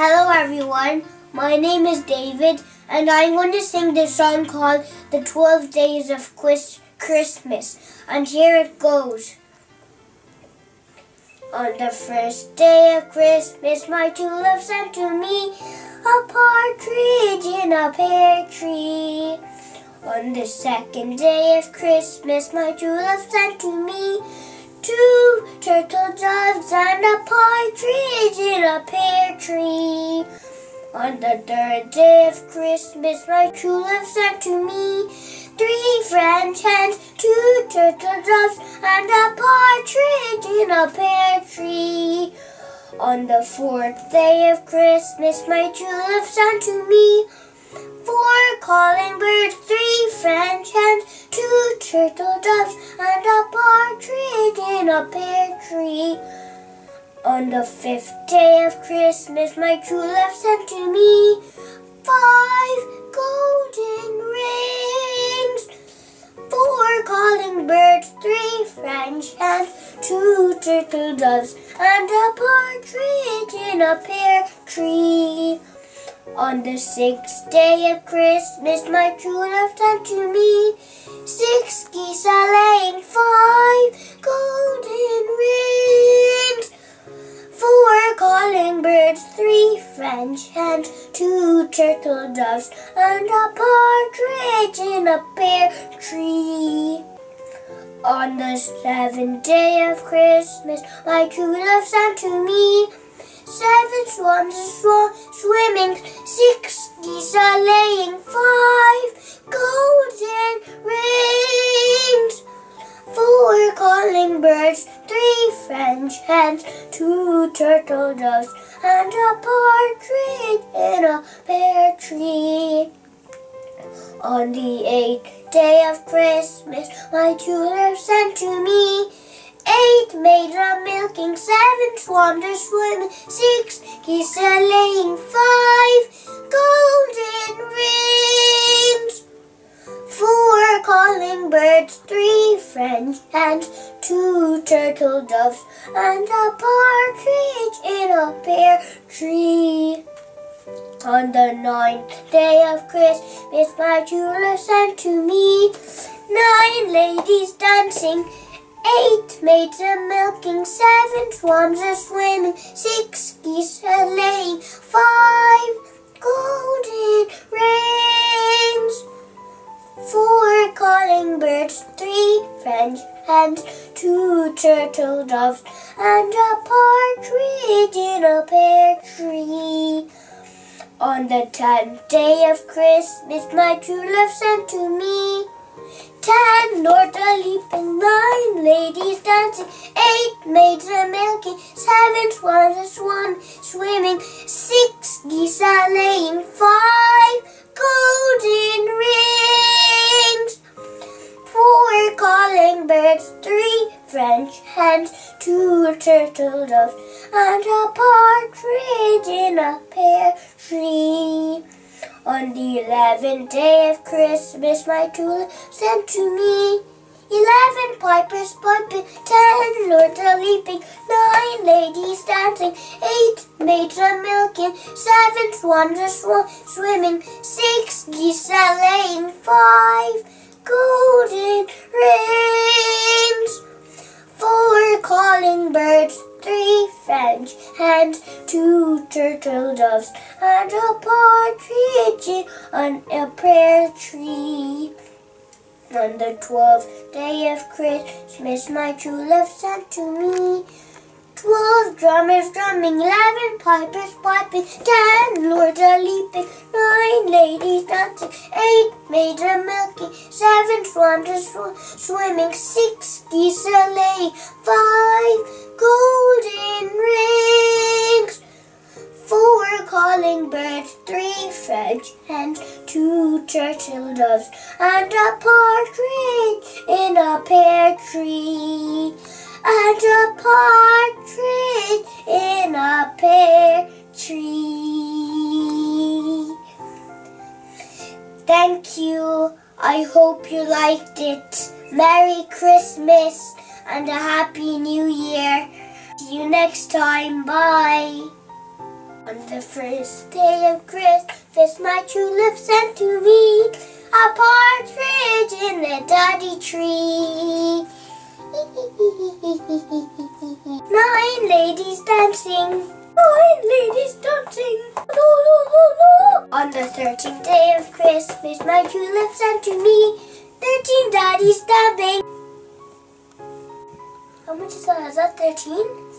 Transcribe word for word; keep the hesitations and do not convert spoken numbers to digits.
Hello everyone, my name is David and I'm going to sing this song called The twelve Days of Christmas, and here it goes. On the first day of Christmas, my true love sent to me a partridge in a pear tree. On the second day of Christmas, my true love sent to me two turtle doves and a partridge in a pear tree. On the third day of Christmas, my true love sent to me three French hens, two turtle doves, and a partridge in a pear tree. On the fourth day of Christmas, my true love sent to me four calling birds, three French hens, two turtle doves, and a partridge in a pear tree. On the fifth day of Christmas, my true love sent to me five golden rings, four calling birds, three French hens, two turtle doves, and a partridge in a pear tree. On the sixth day of Christmas, my true love sent to me six geese a-laying, five golden rings, four calling birds, three French hens, two turtle doves, and a partridge in a pear tree. On the seventh day of Christmas, my true love sent to me seven swans a swan swimming, six geese a-laying, five golden rings, four calling birds, three French hens, two turtle doves, and a partridge in a pear tree. On the eighth day of Christmas, my true love sent to me eight maids a-milking, seven swans a swimming, six geese a-laying, five golden rings, four calling birds, three French hens, two turtle doves, and a partridge in a pear tree. On the ninth day of Christmas, my true love sent to me nine ladies dancing, eight maids a-milking, seven swans a-swimming, six geese a-laying, five golden rings, four calling birds, three French hens, two turtle doves, and a partridge in a pear tree. On the tenth day of Christmas, my true love sent to me ten lords a-leaping, nine ladies dancing, eight maids a-milking, seven swans a-swan swimming, six geese a-laying, five golden rings, four calling birds, three French hens, two turtle doves, and a partridge in a pear tree. On the eleventh day of Christmas, my true love sent to me eleven pipers piping, ten lords a-leaping, nine ladies dancing, eight maids a-milking, seven swans a-swimming, six geese a-laying, five golden rings, four calling birds, three French hens, two turtle doves, and a partridge on a pear tree. On the twelfth day of Christmas, my true love sent to me twelve drummers drumming, eleven pipers piping, ten lords a-leaping, nine ladies dancing, eight maids a-milking, seven swans a-swimming, six geese a-laying, five golden rings, four calling birds, three French hens, two turtle doves, and a partridge in a pear tree. And a partridge in a pear tree. Thank you. I hope you liked it. Merry Christmas and a Happy New Year. See you next time. Bye. On the first day of Christmas, my true love sent to me a partridge in a dotty tree. Nine ladies dancing, nine ladies dancing, lo, lo, lo, lo. On the thirteenth day of Christmas, my true love sent to me thirteen daddies dabbing. How much is that? Is that thirteen?